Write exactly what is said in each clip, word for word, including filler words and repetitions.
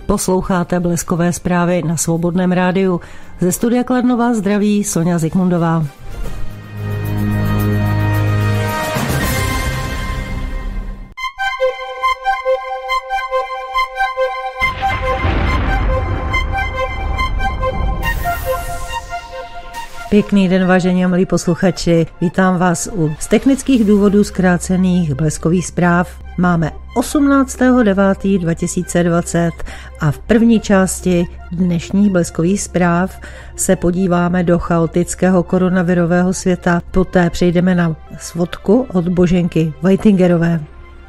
Posloucháte Bleskové zprávy na Svobodném rádiu. Ze studia Kladno vás zdraví Sonja Zikmundová. Pěkný den, vážení a milí posluchači. Vítám vás u z technických důvodů zkrácených bleskových zpráv. Máme osmnáctého devátého dva tisíce dvacet a v první části dnešních bleskových zpráv se podíváme do chaotického koronavirového světa. Poté přejdeme na svodku od Boženky Vajtingerové.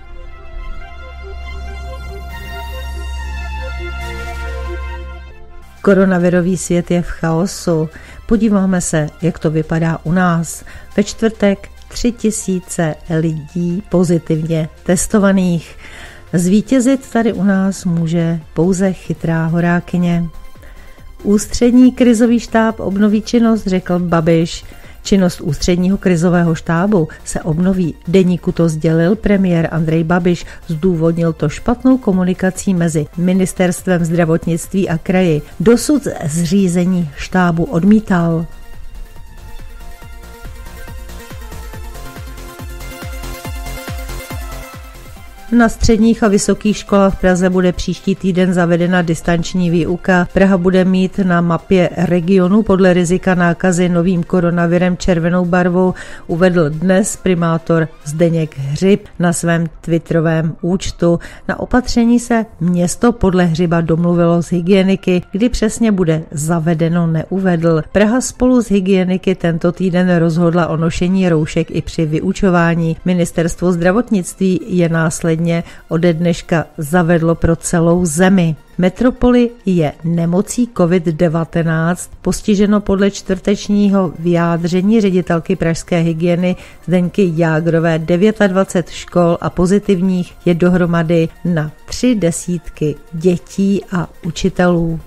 Koronavirový svět je v chaosu. Podíváme se, jak to vypadá u nás. Ve čtvrtek tři tisíce lidí pozitivně testovaných. Zvítězit tady u nás může pouze chytrá horákyně. Ústřední krizový štáb obnoví činnost, řekl Babiš. Činnost ústředního krizového štábu se obnoví. Deníku to sdělil premiér Andrej Babiš, zdůvodnil to špatnou komunikací mezi ministerstvem zdravotnictví a kraji. Dosud zřízení štábu odmítal. Na středních a vysokých školách v Praze bude příští týden zavedena distanční výuka. Praha bude mít na mapě regionu podle rizika nákazy novým koronavirem červenou barvou, uvedl dnes primátor Zdeněk Hřib na svém twitterovém účtu. Na opatření se město podle Hřiba domluvilo z hygieniky, kdy přesně bude zavedeno, neuvedl. Praha spolu s hygieniky tento týden rozhodla o nošení roušek i při vyučování. Ministerstvo zdravotnictví je následně ode dneška zavedlo pro celou zemi. Metropoli je nemocí covid devatenáct postiženo podle čtvrtečního vyjádření ředitelky pražské hygieny Zdeňky Jágrové dvacet devět škol a pozitivních je dohromady na tři desítky dětí a učitelů.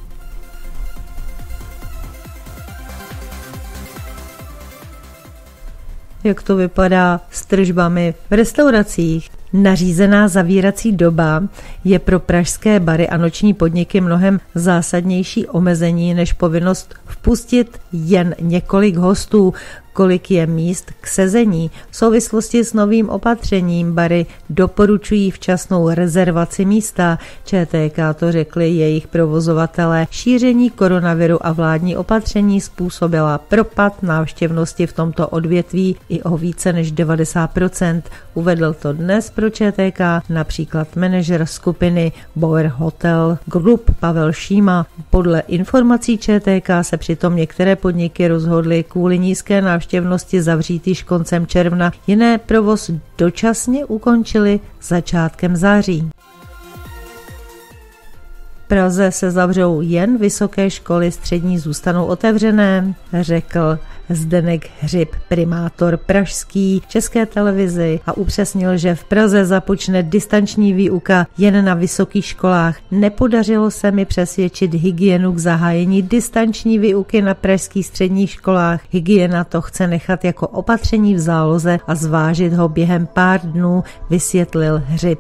Jak to vypadá s tržbami v restauracích? Nařízená zavírací doba je pro pražské bary a noční podniky mnohem zásadnější omezení než povinnost vpustit jen několik hostů, kolik je míst k sezení. V souvislosti s novým opatřením bary doporučují včasnou rezervaci místa. ČTK to řekli jejich provozovatelé. Šíření koronaviru a vládní opatření způsobila propad návštěvnosti v tomto odvětví i o více než devadesát procent. Uvedl to dnes pro ČTK například manažer skupiny Bauer Hotel Group Pavel Šíma. Podle informací ČTK se přitom některé podniky rozhodly kvůli nízké návštěvnosti zavřít již koncem června. Jiné provoz dočasně ukončili začátkem září. V Praze se zavřou jen vysoké školy, střední zůstanou otevřené, řekl Zdeněk Hřib, primátor pražský České televizi a upřesnil, že v Praze započne distanční výuka jen na vysokých školách. Nepodařilo se mi přesvědčit hygienu k zahájení distanční výuky na pražských středních školách. Hygiena to chce nechat jako opatření v záloze a zvážit ho během pár dnů, vysvětlil Hřib.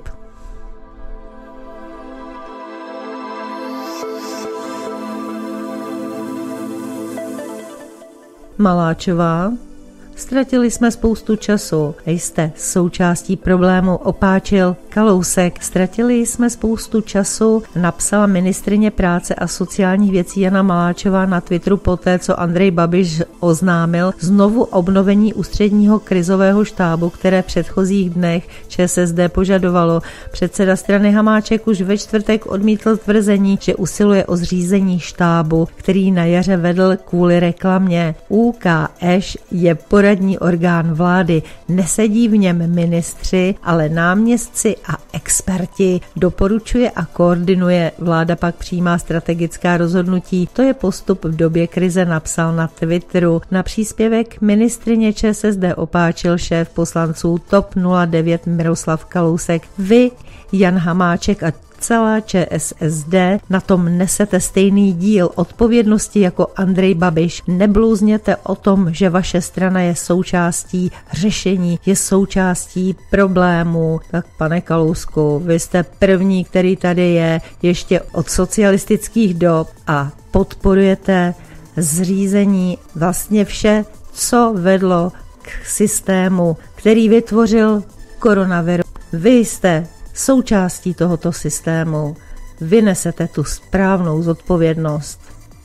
Maláčová. Ztratili jsme spoustu času. Jste součástí problému, opáčil Kalousek. Ztratili jsme spoustu času, napsala ministryně práce a sociálních věcí Jana Maláčová na Twitteru poté, co Andrej Babiš oznámil znovu obnovení ústředního krizového štábu, které v předchozích dnech ČSSD požadovalo. Předseda strany Hamáček už ve čtvrtek odmítl tvrzení, že usiluje o zřízení štábu, který na jaře vedl kvůli reklamě. U K Š je poradní orgán vlády. Nesedí v něm ministři, ale náměstci a experti. Doporučuje a koordinuje. Vláda pak přijímá strategická rozhodnutí. To je postup v době krize, napsal na Twitteru. Na příspěvek ministryně ČSSD opáčil šéf poslanců TOP nula devět Miroslav Kalousek. Vy, Jan Hamáček a celá Č S S D na tom nesete stejný díl odpovědnosti jako Andrej Babiš. Neblouzněte o tom, že vaše strana je součástí řešení, je součástí problému. Tak pane Kalousku, vy jste první, který tady je ještě od socialistických dob a podporujete zřízení vlastně vše, co vedlo k systému, který vytvořil koronavirus. Vy jste součástí tohoto systému. Vy nesete tu správnou zodpovědnost.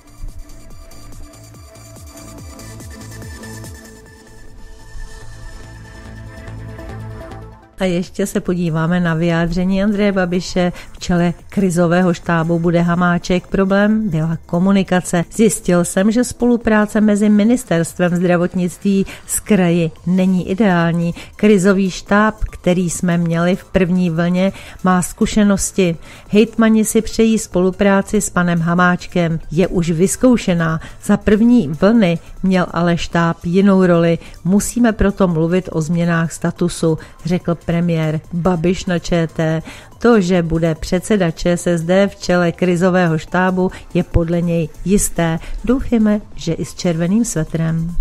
A ještě se podíváme na vyjádření Andreje Babiše. V čele krizového štábu bude Hamáček. Problém byla komunikace. Zjistil jsem, že spolupráce mezi ministerstvem zdravotnictví s kraji není ideální. Krizový štáb, který jsme měli v první vlně, má zkušenosti. Hejtmani si přejí spolupráci s panem Hamáčkem. Je už vyzkoušená. Za první vlny měl ale štáb jinou roli. Musíme proto mluvit o změnách statusu, řekl premiér Babiš na ČT. To, že bude předseda Č S S D v čele krizového štábu, je podle něj jisté. Doufáme, že i s červeným svetrem.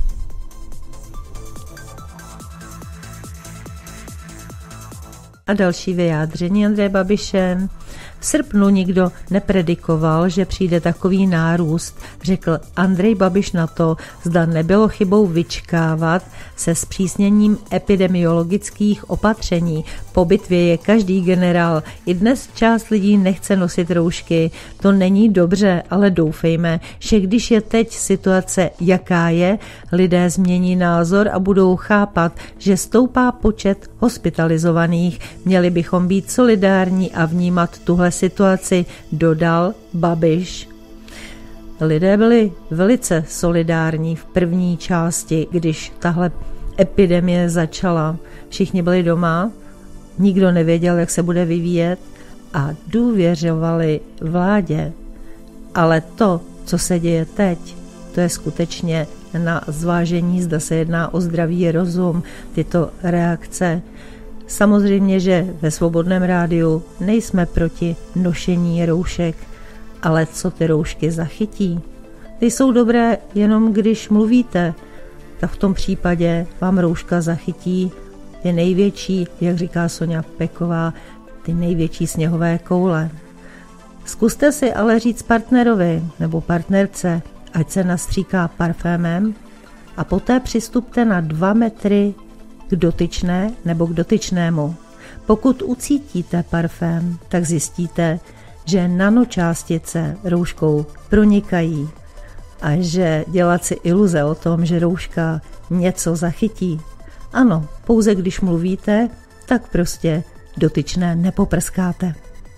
A další vyjádření Andreje Babiše. V srpnu nikdo nepredikoval, že přijde takový nárůst, řekl Andrej Babiš na to, zda nebylo chybou vyčkávat se zpřísněním epidemiologických opatření. Po bitvě je každý generál. I dnes část lidí nechce nosit roušky. To není dobře, ale doufejme, že když je teď situace jaká je, lidé změní názor a budou chápat, že stoupá počet hospitalizovaných. Měli bychom být solidární a vnímat tuhle situaci, dodal Babiš. Lidé byli velice solidární v první části, když tahle epidemie začala. Všichni byli doma, nikdo nevěděl, jak se bude vyvíjet a důvěřovali vládě. Ale to, co se děje teď, to je skutečně na zvážení, zda se jedná o zdravý rozum, tyto reakce. Samozřejmě, že ve Svobodném rádiu nejsme proti nošení roušek, ale co ty roušky zachytí? Ty jsou dobré jenom když mluvíte, tak v tom případě vám rouška zachytí ty největší, jak říká Soňa Peková, ty největší sněhové koule. Zkuste si ale říct partnerovi nebo partnerce, ať se nastříká parfémem a poté přistupte na dva metry k dotyčné nebo k dotyčnému. Pokud ucítíte parfém, tak zjistíte, že nanočástice rouškou pronikají a že dělat si iluze o tom, že rouška něco zachytí. Ano, pouze když mluvíte, tak prostě dotyčné nepoprskáte.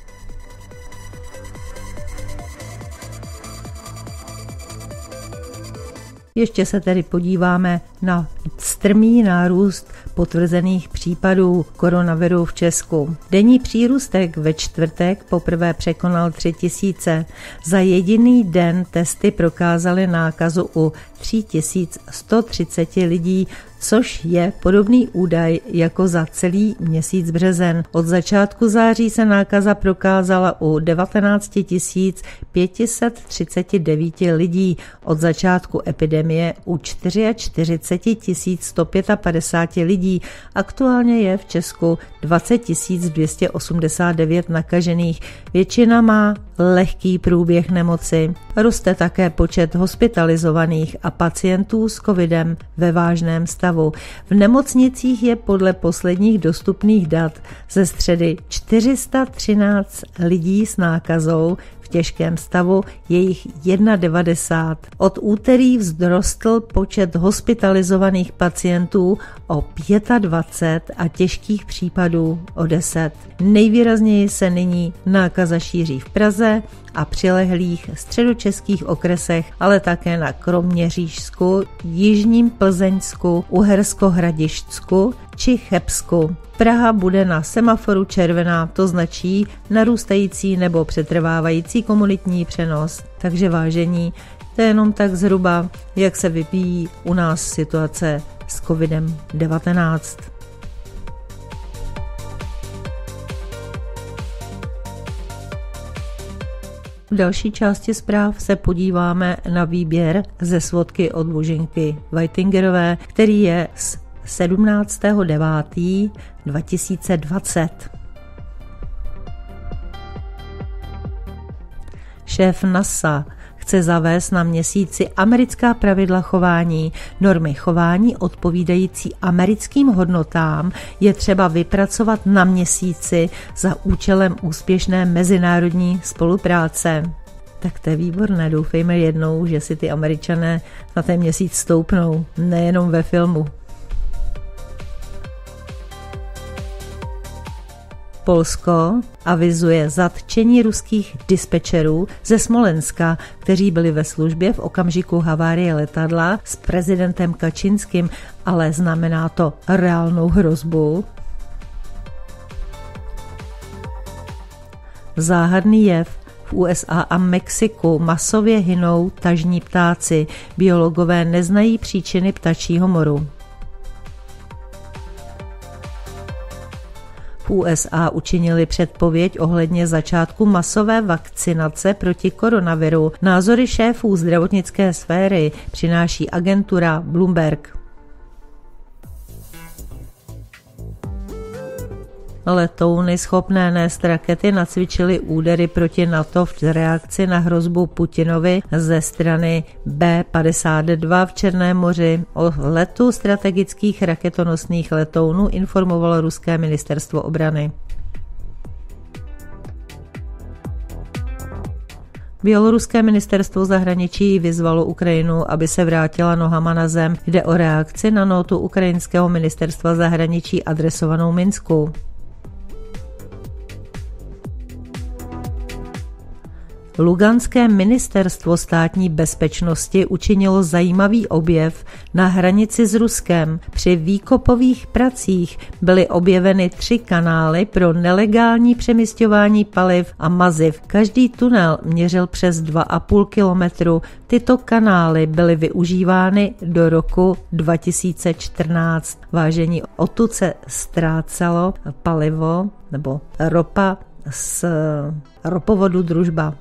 Ještě se tedy podíváme na strmý nárůst potvrzených případů koronaviru v Česku. Denní přírůstek ve čtvrtek poprvé překonal tři tisíce. Za jediný den testy prokázaly nákazu u tři tisíce sto třicet lidí, což je podobný údaj jako za celý měsíc březen. Od začátku září se nákaza prokázala u devatenáct tisíc pět set třicet devět lidí, od začátku epidemie u čtyřicet čtyři tisíc sto padesát pět lidí. Aktuálně je v Česku dvacet tisíc dvě stě osmdesát devět nakažených. Většina má lehký průběh nemoci. Roste také počet hospitalizovaných a pacientů s covidem ve vážném stavu. V nemocnicích je podle posledních dostupných dat ze středy čtyři sta třináct lidí s nákazou, v těžkém stavu je jich devadesát jedna. Od úterý vzrostl počet hospitalizovaných pacientů o dvacet pět a těžkých případů o deset. Nejvýrazněji se nyní nákaza šíří v Praze a přilehlých středočeských okresech, ale také na Kroměřížsku, Jižním Plzeňsku, Uhersko-Hradišťsku či Chebsku. Praha bude na semaforu červená, to značí narůstající nebo přetrvávající komunitní přenos. Takže vážení, to je jenom tak zhruba, jak se vyvíjí u nás situace s covidem devatenáct. V další části zpráv se podíváme na výběr ze svodky od Boženky Whitingerové, který je z sedmnáctého devátého dva tisíce dvacet. Šéf NASA chce zavést na Měsíci americká pravidla chování. Normy chování odpovídající americkým hodnotám je třeba vypracovat na Měsíci za účelem úspěšné mezinárodní spolupráce. Tak to je výborné, doufejme jednou, že si ty Američané na ten Měsíc stoupnou, nejenom ve filmu. Polsko avizuje zatčení ruských dispečerů ze Smolenska, kteří byli ve službě v okamžiku havárie letadla s prezidentem Kačinským, ale znamená to reálnou hrozbu. Záhadný jev. V U S A a Mexiku masově hynou tažní ptáci. Biologové neznají příčiny ptačího moru. V U S A učinili předpověď ohledně začátku masové vakcinace proti koronaviru. Názory šéfů zdravotnické sféry přináší agentura Bloomberg. Letouny schopné nést rakety nacvičily údery proti NATO v reakci na hrozbu Putinovi ze strany B padesát dva v Černém moři. O letu strategických raketonosných letounů informovalo ruské ministerstvo obrany. Běloruské ministerstvo zahraničí vyzvalo Ukrajinu, aby se vrátila nohama na zem. Jde o reakci na nótu ukrajinského ministerstva zahraničí adresovanou Minsku. Luganské ministerstvo státní bezpečnosti učinilo zajímavý objev na hranici s Ruskem. Při výkopových pracích byly objeveny tři kanály pro nelegální přemisťování paliv a maziv. Každý tunel měřil přes dva a půl kilometru. Tyto kanály byly využívány do roku dva tisíce čtrnáct. Vážení, odtud se ztrácelo palivo nebo ropa z ropovodu Družba.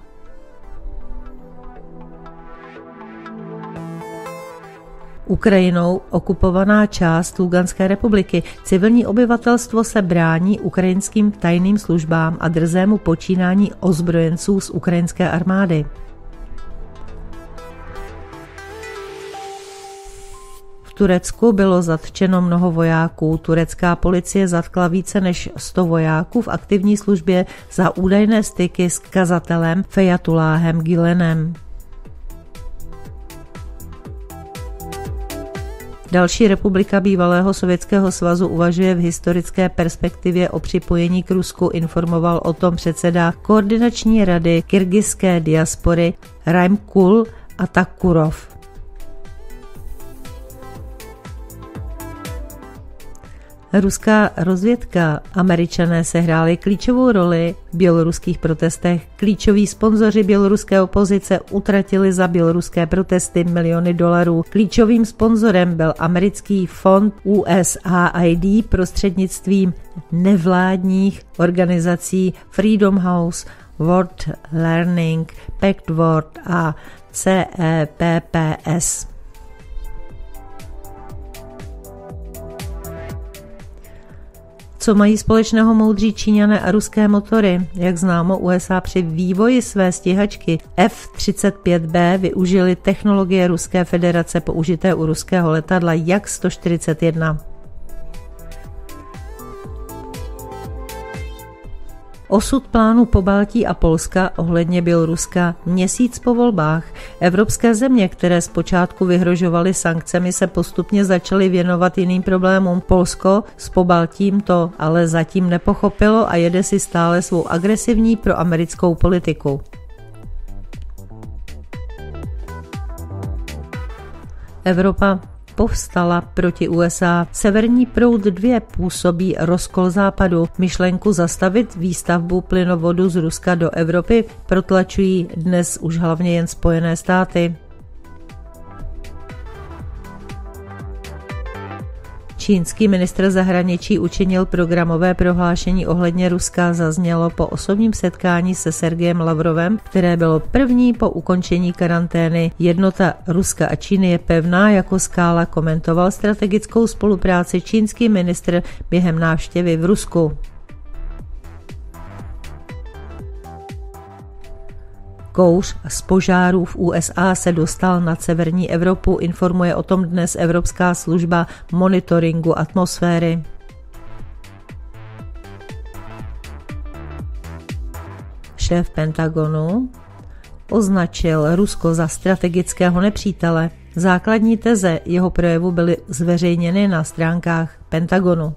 Ukrajinou okupovaná část Luganské republiky. Civilní obyvatelstvo se brání ukrajinským tajným službám a drzému počínání ozbrojenců z ukrajinské armády. V Turecku bylo zatčeno mnoho vojáků. Turecká policie zatkla více než sto vojáků v aktivní službě za údajné styky s kazatelem Fejatuláhem Gülenem. Další republika bývalého Sovětského svazu uvažuje v historické perspektivě o připojení k Rusku, informoval o tom předseda koordinační rady kyrgyzské diaspory Raimkul Atakurov. Ruská rozvědka. Američané sehráli klíčovou roli v běloruských protestech. Klíčoví sponzoři běloruské opozice utratili za běloruské protesty miliony dolarů. Klíčovým sponzorem byl americký fond U S A I D prostřednictvím nevládních organizací Freedom House, World Learning, Pact World a C E P P S. Co mají společného moudří Číňané a ruské motory? Jak známo, U S A při vývoji své stíhačky F třicet pět B využili technologie Ruské federace použité u ruského letadla Jak sto čtyřicet jedna. Osud plánu Pobaltí a Polska ohledně Běloruska měsíc po volbách. Evropské země, které zpočátku vyhrožovaly sankcemi, se postupně začaly věnovat jiným problémům. Polsko s Pobaltím to ale zatím nepochopilo a jede si stále svou agresivní proamerickou politiku. Evropa povstala proti U S A. Severní proud dva působí rozkol západu. Myšlenku zastavit výstavbu plynovodu z Ruska do Evropy protlačují dnes už hlavně jen Spojené státy. Čínský ministr zahraničí učinil programové prohlášení ohledně Ruska, zaznělo po osobním setkání se Sergejem Lavrovem, které bylo první po ukončení karantény. Jednota Ruska a Číny je pevná jako skála, komentoval strategickou spolupráci čínský ministr během návštěvy v Rusku. Kouř z požárů v U S A se dostal nad severní Evropu, informuje o tom dnes Evropská služba monitoringu atmosféry. Šéf Pentagonu označil Rusko za strategického nepřítele. Základní teze jeho projevu byly zveřejněny na stránkách Pentagonu.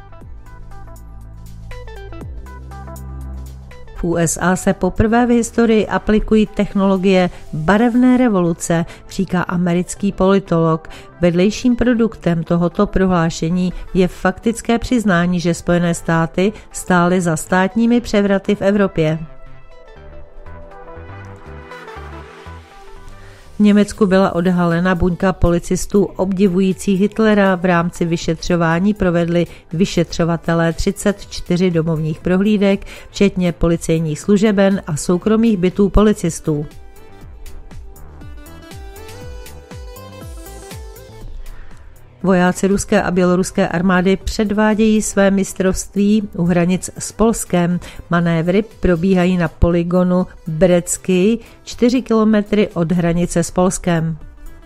V U S A se poprvé v historii aplikují technologie barevné revoluce, říká americký politolog. Vedlejším produktem tohoto prohlášení je faktické přiznání, že Spojené státy stály za státními převraty v Evropě. V Německu byla odhalena buňka policistů obdivující Hitlera. V rámci vyšetřování provedli vyšetřovatelé třicet čtyři domovních prohlídek, včetně policejních služeben a soukromých bytů policistů. Vojáci ruské a běloruské armády předvádějí své mistrovství u hranic s Polskem. Manévry probíhají na polygonu Breckyj, čtyři kilometry od hranice s Polskem.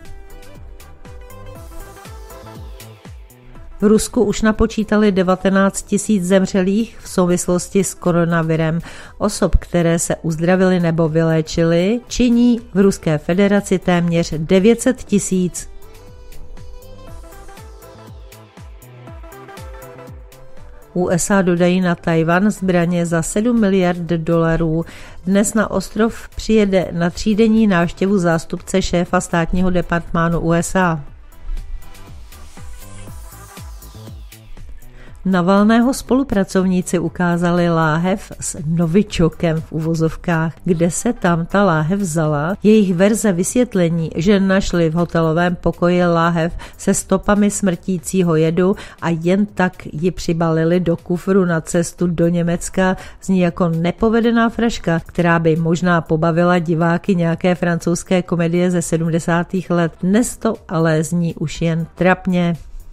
V Rusku už napočítali devatenáct tisíc zemřelých v souvislosti s koronavirem. Osob, které se uzdravily nebo vyléčily, činí v Ruské federaci téměř devět set tisíc. U S A dodají na Tchaj-wan zbraně za sedm miliard dolarů. Dnes na ostrov přijede na třídenní návštěvu zástupce šéfa státního departmánu U S A. Navalného spolupracovníci ukázali láhev s novičokem v uvozovkách. Kde se tam ta láhev vzala? Jejich verze vysvětlení, že našli v hotelovém pokoji láhev se stopami smrtícího jedu a jen tak ji přibalili do kufru na cestu do Německa, zní jako nepovedená fraška, která by možná pobavila diváky nějaké francouzské komedie ze sedmdesátých let. Dnes to ale zní už jen trapně.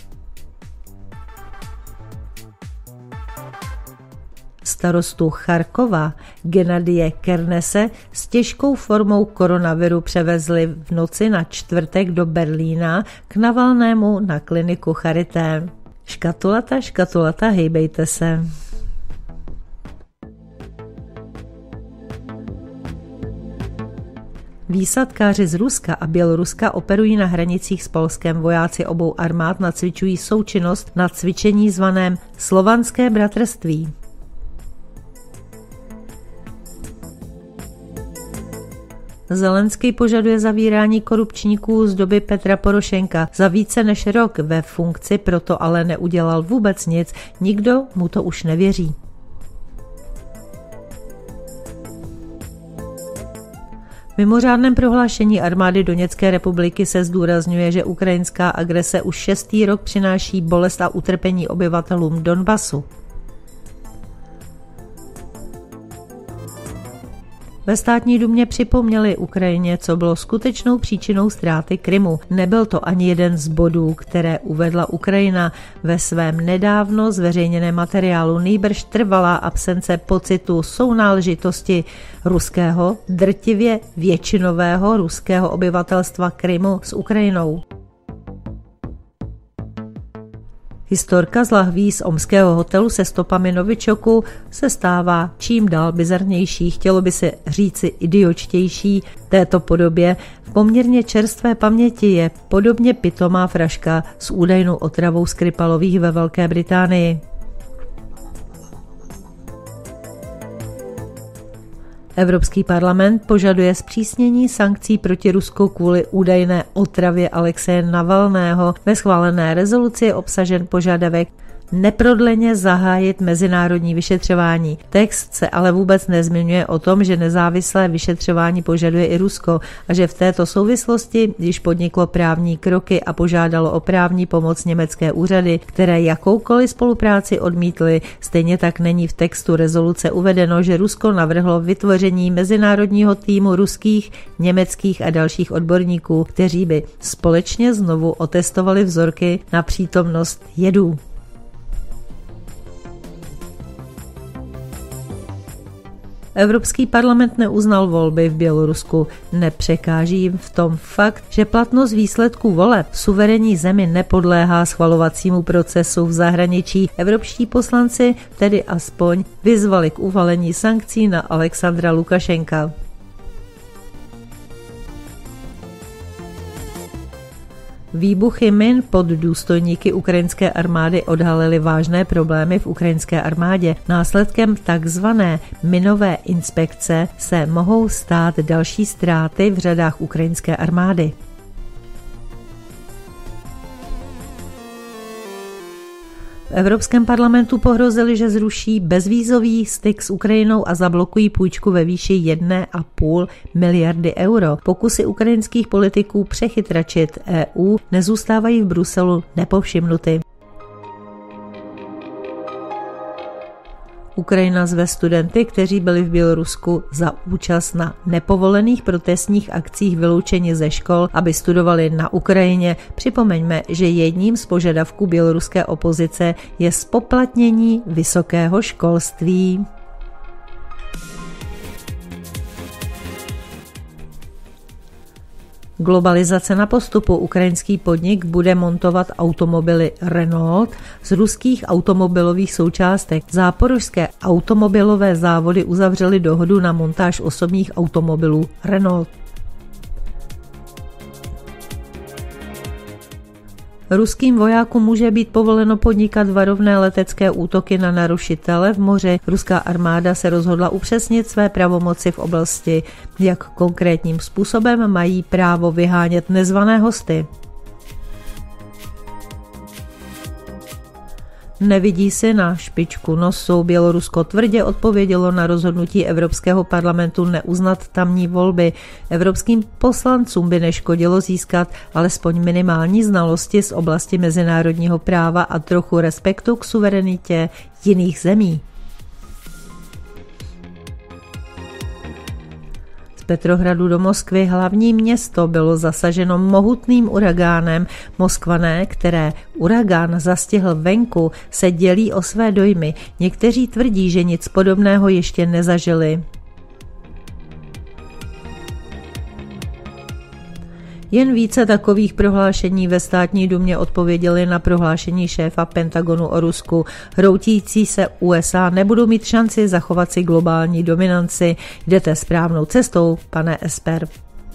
Starostu Charkova Gennadije Kernese s těžkou formou koronaviru převezli v noci na čtvrtek do Berlína k Navalnému na kliniku Charité. Škatulata, škatulata, hejbejte se. Výsadkáři z Ruska a Běloruska operují na hranicích s Polskem. Vojáci obou armád nacvičují součinnost na cvičení zvaném Slovanské bratrství. Zelenský požaduje zavírání korupčníků z doby Petra Porošenka. Za více než rok ve funkci proto ale neudělal vůbec nic. Nikdo mu to už nevěří. V mimořádném prohlášení armády Doněcké republiky se zdůrazňuje, že ukrajinská agrese už šestý rok přináší bolest a utrpení obyvatelům Donbasu. Ve státní dumě připomněli Ukrajině, co bylo skutečnou příčinou ztráty Krymu. Nebyl to ani jeden z bodů, které uvedla Ukrajina ve svém nedávno zveřejněném materiálu, nýbrž trvalá absence pocitu sounáležitosti ruského, drtivě většinového ruského obyvatelstva Krymu s Ukrajinou. Historka z lahví z omského hotelu se stopami novičoku se stává čím dál bizarnější, chtělo by se říci idiočtější. Této podobě v poměrně čerstvé paměti je podobně pitomá fraška s údajnou otravou Skripalových ve Velké Británii. Evropský parlament požaduje zpřísnění sankcí proti Rusku kvůli údajné otravě Alexeje Navalného. Ve schválené rezoluci je obsažen požadavek neprodleně zahájit mezinárodní vyšetřování. Text se ale vůbec nezmiňuje o tom, že nezávislé vyšetřování požaduje i Rusko a že v této souvislosti již podniklo právní kroky a požádalo o právní pomoc německé úřady, které jakoukoliv spolupráci odmítly. Stejně tak není v textu rezoluce uvedeno, že Rusko navrhlo vytvoření mezinárodního týmu ruských, německých a dalších odborníků, kteří by společně znovu otestovali vzorky na přítomnost jedů. Evropský parlament neuznal volby v Bělorusku. Nepřekáží jim v tom fakt, že platnost výsledků voleb v suverénní zemi nepodléhá schvalovacímu procesu v zahraničí. Evropští poslanci tedy aspoň vyzvali k uvalení sankcí na Alexandra Lukašenka. Výbuchy min pod důstojníky ukrajinské armády odhalily vážné problémy v ukrajinské armádě. Následkem takzvané minové inspekce se mohou stát další ztráty v řadách ukrajinské armády. V Evropském parlamentu pohrozili, že zruší bezvízový styk s Ukrajinou a zablokují půjčku ve výši jedné a půl miliardy euro. Pokusy ukrajinských politiků přechytračit E U nezůstávají v Bruselu nepovšimnuty. Ukrajina zve studenty, kteří byli v Bělorusku za účast na nepovolených protestních akcích vyloučeni ze škol, aby studovali na Ukrajině. Připomeňme, že jedním z požadavků běloruské opozice je zpoplatnění vysokého školství. Globalizace na postupu. Ukrajinský podnik bude montovat automobily Renault z ruských automobilových součástek. Záporožské automobilové závody uzavřely dohodu na montáž osobních automobilů Renault. Ruským vojákům může být povoleno podnikat varovné letecké útoky na narušitele v moři. Ruská armáda se rozhodla upřesnit své pravomoci v oblasti, jak konkrétním způsobem mají právo vyhánět nezvané hosty. Nevidí si na špičku nosu. Bělorusko tvrdě odpovědělo na rozhodnutí Evropského parlamentu neuznat tamní volby. Evropským poslancům by neškodilo získat alespoň minimální znalosti z oblasti mezinárodního práva a trochu respektu k suverenitě jiných zemí. Z Petrohradu do Moskvy, hlavní město, bylo zasaženo mohutným uragánem. Moskvané, které uragán zastihl venku, se dělí o své dojmy. Někteří tvrdí, že nic podobného ještě nezažili. Jen více takových prohlášení ve státní dumě odpověděli na prohlášení šéfa Pentagonu o Rusku. Hroutící se U S A nebudou mít šanci zachovat si globální dominanci. Jdete správnou cestou, pane Esper.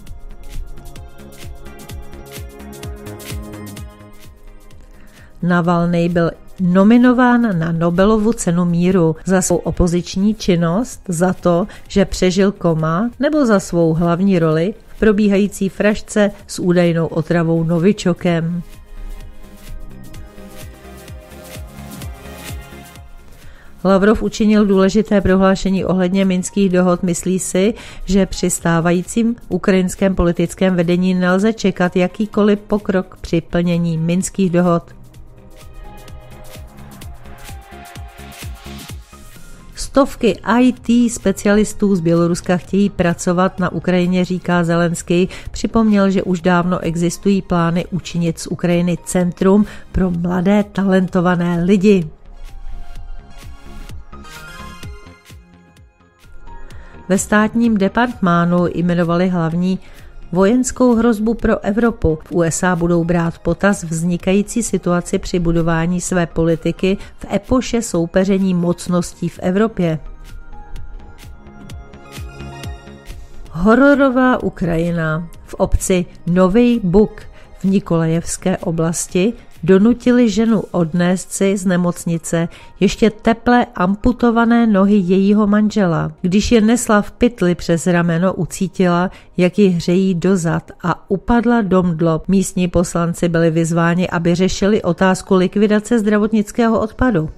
Navalnej byl nominován na Nobelovu cenu míru za svou opoziční činnost, za to, že přežil koma, nebo za svou hlavní roli v probíhající frašce s údajnou otravou novičokem. Lavrov učinil důležité prohlášení ohledně minských dohod. Myslí si, že při stávajícím ukrajinském politickém vedení nelze čekat jakýkoliv pokrok při plnění minských dohod. Stovky I T specialistů z Běloruska chtějí pracovat na Ukrajině, říká Zelenský. Připomněl, že už dávno existují plány učinit z Ukrajiny centrum pro mladé talentované lidi. Ve státním departmánu jmenovali hlavní vojenskou hrozbu pro Evropu. V U S A budou brát v potaz vznikající situaci při budování své politiky v epoše soupeření mocností v Evropě. Hororová Ukrajina. V obci Nový Buk v Nikolajevské oblasti donutili ženu odnést si z nemocnice ještě teple amputované nohy jejího manžela. Když je nesla v pytli přes rameno, ucítila, jak ji hřejí do zad a upadla do mdlob. Místní poslanci byli vyzváni, aby řešili otázku likvidace zdravotnického odpadu.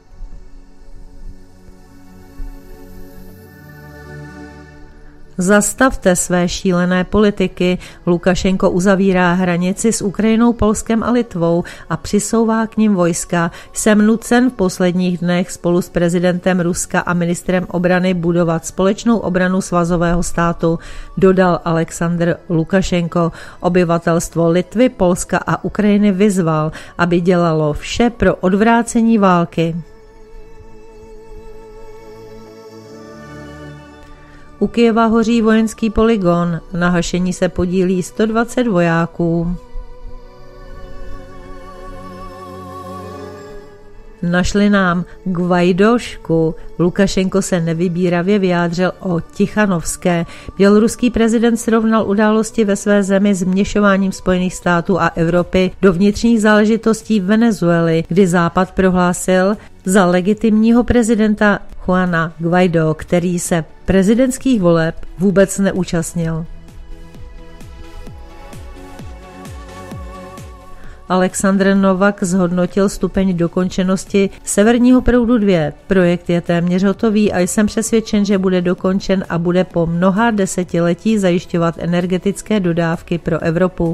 Zastavte své šílené politiky. Lukašenko uzavírá hranici s Ukrajinou, Polskem a Litvou a přisouvá k nim vojska. Jsem nucen v posledních dnech spolu s prezidentem Ruska a ministrem obrany budovat společnou obranu svazového státu, dodal Alexandr Lukašenko. Obyvatelstvo Litvy, Polska a Ukrajiny vyzval, aby dělalo vše pro odvrácení války. U Kyjeva hoří vojenský polygon, na hašení se podílí sto dvacet vojáků. Našli nám Gvajdošku. Lukašenko se nevybíravě vyjádřil o Tichanovské. Běloruský prezident srovnal události ve své zemi s vměšováním Spojených států a Evropy do vnitřních záležitostí Venezuely, kdy Západ prohlásil za legitimního prezidenta Juana Guaidó, který se prezidentských voleb vůbec neúčastnil. Alexandr Novak zhodnotil stupeň dokončenosti Severního proudu dva. Projekt je téměř hotový a jsem přesvědčen, že bude dokončen a bude po mnoha desetiletí zajišťovat energetické dodávky pro Evropu.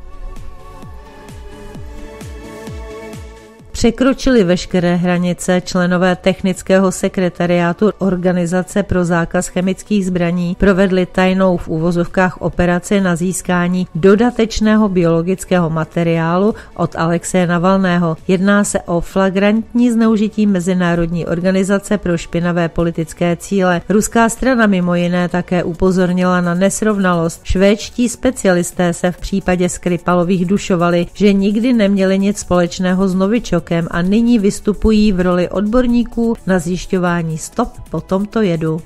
Překročili veškeré hranice členové technického sekretariátu Organizace pro zákaz chemických zbraní, provedli tajnou v uvozovkách operaci na získání dodatečného biologického materiálu od Alexeje Navalného. Jedná se o flagrantní zneužití Mezinárodní organizace pro špinavé politické cíle. Ruská strana mimo jiné také upozornila na nesrovnalost. Švédští specialisté se v případě Skripalových dušovali, že nikdy neměli nic společného s Novičokem a nyní vystupují v roli odborníků na zjišťování stop po tomto jedu.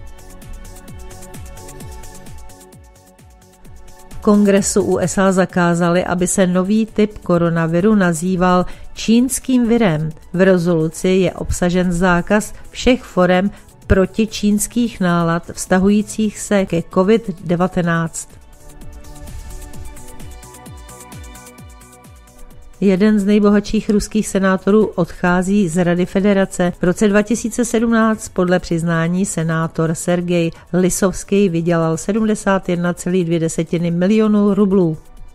V Kongresu U S A zakázali, aby se nový typ koronaviru nazýval čínským virem. V rezoluci je obsažen zákaz všech forem protičínských nálad vztahujících se ke covid devatenáct. Jeden z nejbohatších ruských senátorů odchází z Rady federace. V roce dva tisíce sedmnáct podle přiznání senátor Sergej Lisovský vydělal sedmdesát jedna celá dvě milionu rublů.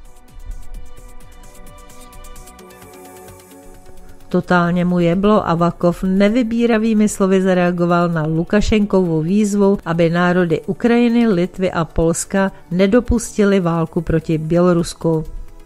Totálně mu jeblo, Avakov nevybíravými slovy zareagoval na Lukašenkovu výzvu, aby národy Ukrajiny, Litvy a Polska nedopustili válku proti Bělorusku.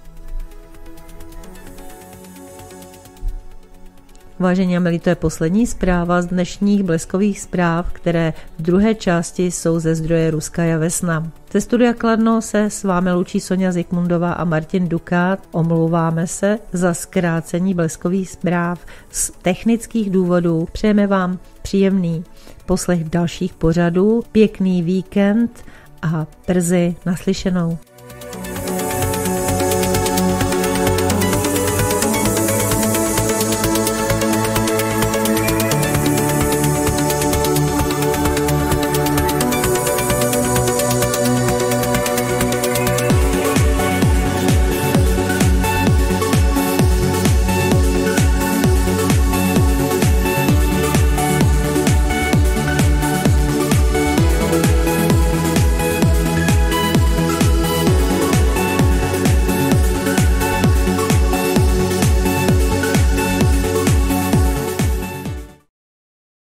Vážení a milí, to je poslední zpráva z dnešních bleskových zpráv, které v druhé části jsou ze zdroje Ruskaja Vesna. Ze studia Kladno se s vámi loučí Sonja Zikmundová a Martin Dukát. Omlouváme se za zkrácení bleskových zpráv z technických důvodů. Přejeme vám příjemný poslech dalších pořadů, pěkný víkend a brzy naslyšenou.